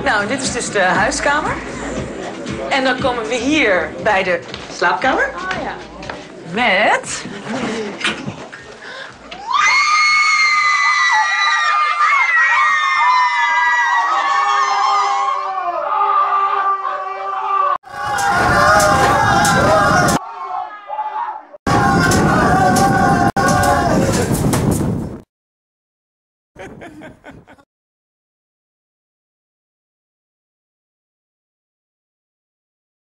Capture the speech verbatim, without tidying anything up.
Nou, dit is dus de huiskamer. En dan komen we hier bij de slaapkamer. Oh ja. Met